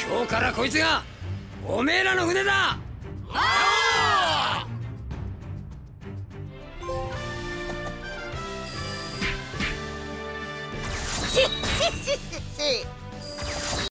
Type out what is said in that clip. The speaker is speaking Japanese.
今日からこいつがおめえらの船だ。 し。